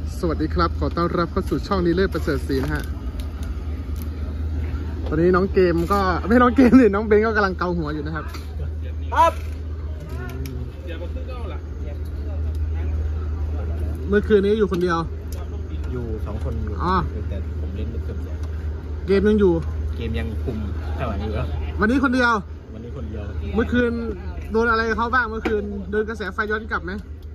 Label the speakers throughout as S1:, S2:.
S1: สวัสดีครับขอต้อนรับเข้าสู่ช่องนี้เลิศประเสริฐศรีนะฮะตอนนี้น้องเกมก็ไม่น้องเกมสิน้องเบนก็กำลังเกาหัวอยู่นะครับครับเมื่อคืนนี้อยู่คนเดียว
S2: อยู่2 คนอยู่แต่ผมเล่นเป็นคนเดียว
S1: เกมยังอยู่
S2: เกมยังคุมเท่าไหร่อยู่แล้ว
S1: วันนี้คนเดียว
S2: วันนี้คนเดียว
S1: เมื่อคืนโดนอะไรเขาบ้างเมื่อคืนโดนกระแสไฟย้อนกลับไหม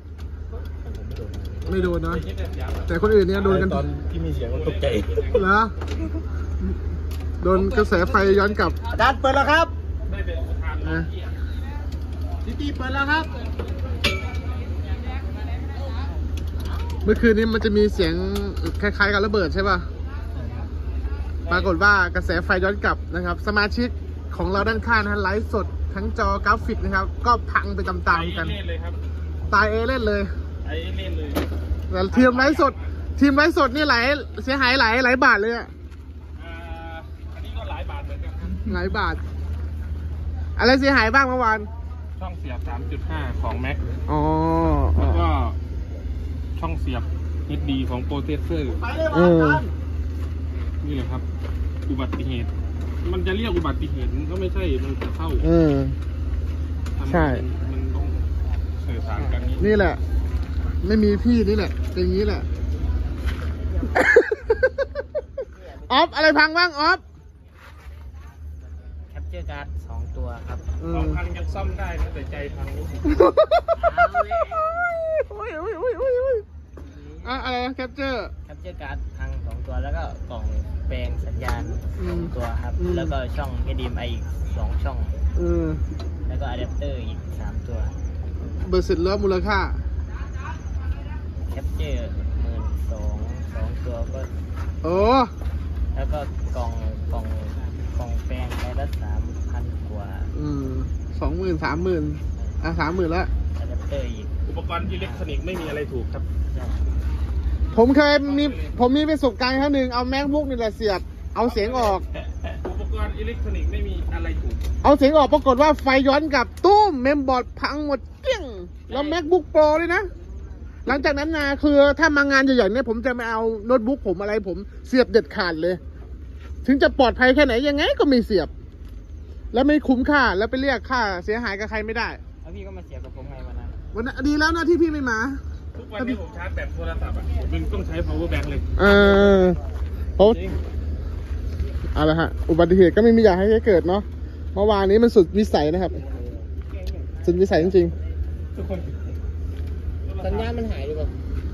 S1: ไม่โดนเนาะแต่คนอื่นเนี่ยโดนกัน
S2: ตอนที่มีเสียงตกใจ
S1: เหรอโดนกระแสไฟย้อนกลับ
S2: ดันเปิดแล้วครับ
S1: ตีเปิดแล้วครับเมื่อคืนนี้มันจะมีเสียงคล้ายๆกับระเบิดใช่ป่ะปรากฏว่ากระแสไฟย้อนกลับนะครับสมาชิกของเราด้านข้างนะไลฟ์สดทั้งจอกราฟิกนะครับก็พังไปตามๆกันตายเล่นเลยแล้วทีมไลฟ์สดนี่เสียหายหลายบาทเลยอ่ะ
S3: อันนี้ก็หลายบาทเหมือนกัน
S1: หลายบาทอะไรเสียหายบ้างเมื่อวาน
S3: ช่องเสียบ 3.5 ของ Mac
S1: อ๋อ
S3: แล้วก็ช่องเสียบ HD ของโปรเซสเซอร์นี่แหละครับอุบัติเหตุมันจะเรียกอุบัติเหตุมันก็ไม่ใช่มันจะเข้า
S1: ใช่
S3: มันต้องสื่อสารกัน
S1: นี่แหละไม่มีพี่นี่แหละเป็นอย่างนี้แหละออฟอะไรพังบ้างออฟ
S2: แคปเจอร์การ์ด2 ตัวครับ
S3: ของพังยังซ่อมได้นะแต่ใจพังนี่
S1: โอ้ยอะไรแคปเจอร์
S2: การ์ดพัง2 ตัวแล้วก็กล่องแปลงสัญญาณ2 ตัวครับแล้วก็ช่อง HDMI อีก2 ช่องแล้วก็อะแดปเตอร์อีก3 ตัว
S1: เบอร์เสร็จแล้วมูลค่า
S2: แคปเจอร์12,2 ตัวก็
S1: โอ้
S2: แล้วก็กล่องแปลงไปละ 3,000 กว่า
S1: 20,000 30,00030,000แล้ว
S2: อะแดปเตอร์อีก
S3: อุปกรณ์อิเล็กทรอนิกส์ไม่มีอะไรถูกครับ
S1: ผมมีประสบการณ์ครั้งหนึ่งเอาแม็กบุ๊กนี่แหละเสียบเอาเสียงออก
S3: อุปกรณ์อิเล็กทรอนิกส์ไม่มีอะไรถูก
S1: เอาเสียงออกปรากฏว่าไฟย้อนกลับตุ้มเมมบอร์ดพังหมดเกลี้ยงแล้วแม็กบุ๊กโปรเลยนะหลังจากนั้นนะคือถ้ามางานใหญ่ๆเนี่ยผมจะไม่เอาโน้ตบุ๊กผมอะไรผมเสียบเด็ดขาดเลยถึงจะปลอดภัยแค่ไหนยังไงก็ไม่เสียบแล้วไม่คุ้มค่าแล้วไปเรียกค่าเสียหายกับใครไม่ได้
S2: แล้วพี่ก็มาเสียบกับผมไงวันนั้น
S1: ดีแล้วนะที่พี่ไม่มา
S3: ทุกวันนี้ผมชาร์จแบตโทรศัพท์ผมต้องใช้ power bank เลย
S1: เพราะอะไรฮะอุบัติเหตุก็ไม่มีอยากให้เกิดเนาะเมื่อวานนี้มันสุดวิสัยนะครับสุดวิสัยจริง
S3: ๆทุกคน
S2: สัญญาณมันหายดีกว่า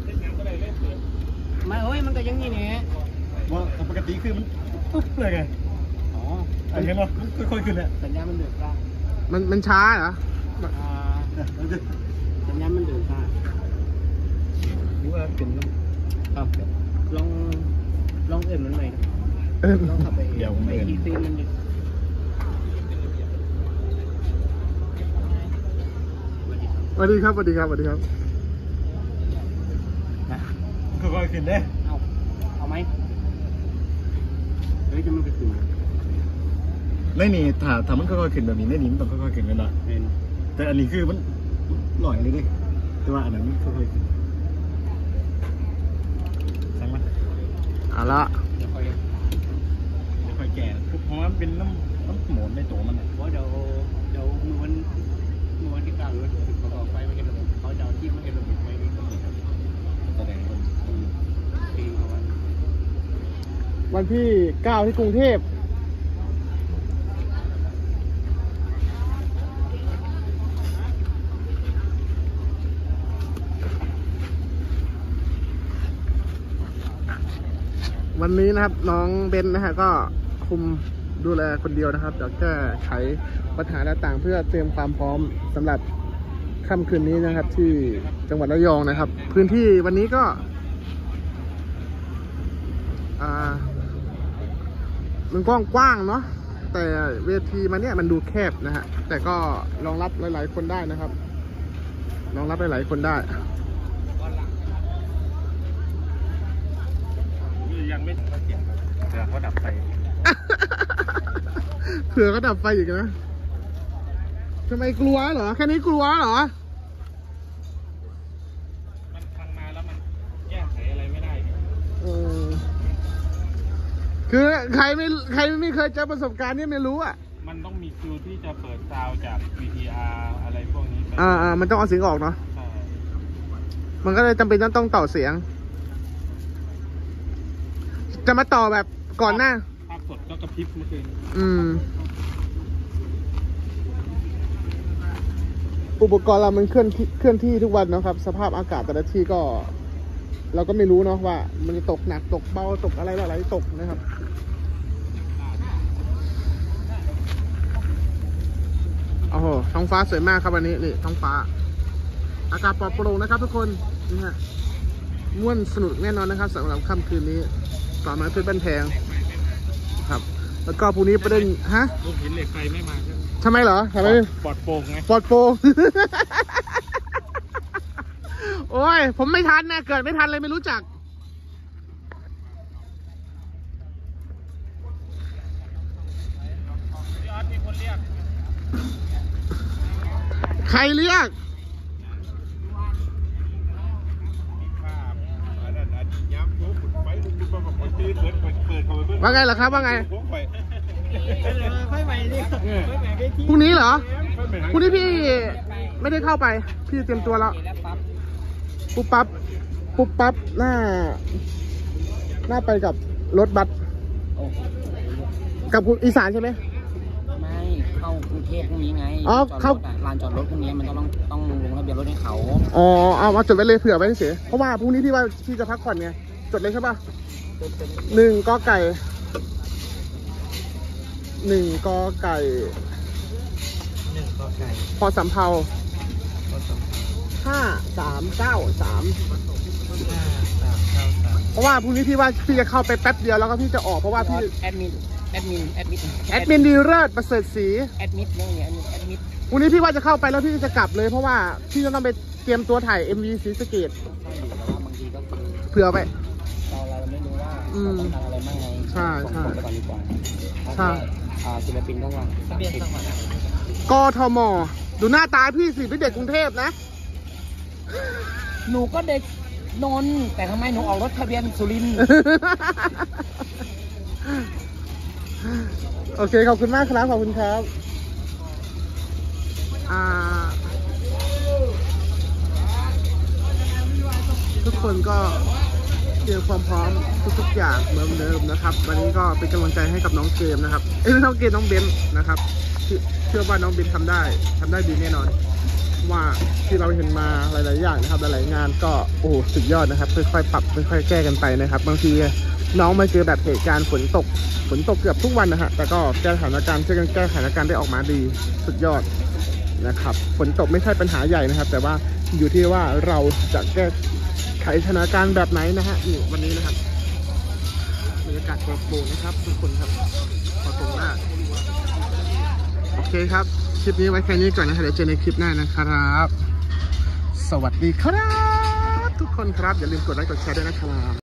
S2: มาเฮ้ยมันก็ยังนี่เนี่ย
S3: ว่าปกติคือมันปุ๊บเลยไงอ๋ออะไรเงี้ยเนาะค่อยๆขึ้นเนี่ย
S2: สัญญาณมันเดือดร้
S1: ามันช้าเหรอ
S2: สัญญาณมันเดือดร้า
S3: หรือว่าเป็น
S2: ครับลองเอ็มมันใหม่ลองขับไป
S3: เดี๋ยว
S2: ไปทีซีมันดิ
S1: สวัสดีครับ
S3: ค่อยๆขึ้นได้
S2: เอาไหมเฮ้ยจะมันไปขึ้น
S3: ไม่มีถ้ามันค่อยๆขึ้นแบบนี้ไม่นี่มันต้องค่อยๆขึ้นกันละแต่อันนี้คือมันหล่อยเลยดิแต่ว่าอันนั้นมันค่อยๆขึ้นใช่ไหม
S1: เอาละ
S3: เดี๋ยวค่อยแก่เพราะว่าเป็นน้ำหมูในตัวมัน
S2: เพราะเดี๋ยวมือวันที่9หรือว่า10เขาไฟไม่เห็นระเบิดเขาจะเอาที่ไม่เห็นระเบิดไว้นี่ก็เลย
S3: แสดง
S1: วันที่9ที่กรุงเทพวันนี้นะครับน้องเบนนะฮะก็คุมดูแลคนเดียวนะครับเดี๋ยวแก้ไขปัญหาต่างๆเพื่อเตรียมความพร้อมสำหรับค่ำคืนนี้นะครับที่จังหวัดระยองนะครับพื้นที่วันนี้ก็มันกว้างเนาะแต่เวทีมันเนี่ยมันดูแคบนะฮะแต่ก็รองรับหลายๆคนได้นะครับรองรับหลายๆคนได้
S3: ยังไม่เสียงเผื่อเขาดับไฟ
S1: เผื่อเขาดับไฟอีกนะทำไมกลัวเหรอแค่นี้กลัวเหรอ
S3: มันพังมาแล้วมันแก้ไขอะไรไม่
S1: คือใครไม่เคยเจอประสบการณ์นี่ไม่รู้อ่ะ
S4: มันต้องมีคิวที่จะเปิดซาวจาก VTR อะไรพวกนี้ไป
S1: มันต้องเอาเสียงออกเนาะ
S4: ใช่
S1: มันก็เลยจำเป็นต้องต่อเสียง จะมาต่อแบบก่อนหน้า
S4: ภาพสดก็กระพริบเมื่อคืน
S1: อุปกรณ์เรามันเคลื่อนที่ทุกวันนะครับสภาพอากาศแต่ละที่ก็เราก็ไม่รู้เนาะว่ามันจะตกหนักตกเบาตกอะไรหลายๆตกนะครับโอ้โหท้องฟ้าสวยมากครับวันนี้นี่ท้องฟ้าอากาศปลอดโปร่งนะครับทุกคนนี่ฮะม่วนสนุกแน่นอนนะครับสำหรับค่ำคืนนี้ต่อมาเพื่อนบ้านแพงครับแล้วก็พรุ่งนี้ประเด็นฮะ
S4: ลูกหินเหล็กไฟไม่มาใช่ไหม
S1: ทำไมเหรอทำไม
S4: ปลอดโปร่งไง
S1: ปลอดโปร่ง โอ้ยผมไม่ทันนะเกิดไม่ทันเลยไม่รู้จักใครเรียกว่าไงล่ะครับว่าไงพรุ่งนี้เหรอพรุ่งนี้พี่ไม่ได้เข้าไปพี่เตรียมตัวแล้วปุ๊บปั๊บหน้าไปกับรถบัสกับอีสานใช่ไหม
S2: ไม่เข้ากรุงเทพพรุ่งนี้ไง
S1: เข้า
S2: ลานจอดรถพรุ่งนี้มันต้องลงทะเบียนรถให้เขา
S1: เอาจดไว้เลยเผื่อไว้เฉยเพราะว่าพรุ่งนี้พี่ว่าพี่จะพักผ่อนไงจดเลยใช่ป่ะ1 กไก่พอสำเภา5393เพราะว่าพรุ่งนี้พี่ว่าพี่จะเข้าไปแป๊บเดียวแล้วก็พี่จะออกเพราะว่าพี่แอดมินดีเลิศประเสริฐศรี
S2: แอดมิด
S1: พรุ่งนี้พี่ว่าจะเข้าไปแล้วพี่จะกลับเลยเพราะว่าพี่จะต้องไปเตรียมตัวถ่าย MV ศรีสะเกษ
S2: บางทีก็
S1: เผื่อไป
S2: เราไม่รู้ว่าต้องการอะไรบ้างไง
S1: ใช่
S2: ไปก่อนดีกว่า
S1: ใช่
S2: ศิลปินต้องวางทะเบียนจังหวัด
S1: กทมดูหน้าตาพี่สิเป็นเด็กกรุงเทพนะ
S2: หนูก็เด็กนนท์แต่ทำไมหนูออกรถทะเบียนสุรินทร์
S1: โอเคขอบคุณมากครับขอบคุณครับทุกคนก็เตรียมความพร้อมทุกๆอย่างเหมือนเดิมนะครับวันนี้ก็เป็นกำลังใจให้กับน้องเกมนะครับไม่น้องเกมน้องเบนนะครับเชื่อว่าน้องเบนทำได้ดีแน่นอนว่าที่เราเห็นมาหลายๆอย่างนะครับหลายๆงานก็โอ้สุดยอดนะครับค่อยๆปรับค่อยๆแก้กันไปนะครับบางทีน้องมาเจอแบบเหตุการณ์ฝนตกเกือบทุกวันนะฮะแต่ก็แก้สถานการณ์ช่วยกันแก้สถานการณ์ได้ออกมาดีสุดยอดนะครับฝนตกไม่ใช่ปัญหาใหญ่นะครับแต่ว่าอยู่ที่ว่าเราจะแก้ไขสถานการณ์แบบไหนนะฮะนี่วันนี้นะครับบรรยากาศโปร่งนะครับทุกคนครับขอตรงหน้าโอเคครับคลิปนี้ไว้แค่นี้ก่อนนะครับเดี๋ยวเจอในคลิปหน้านะครับสวัสดีครับทุกคนครับอย่าลืมกดไลค์กดแชร์ด้วยนะครับ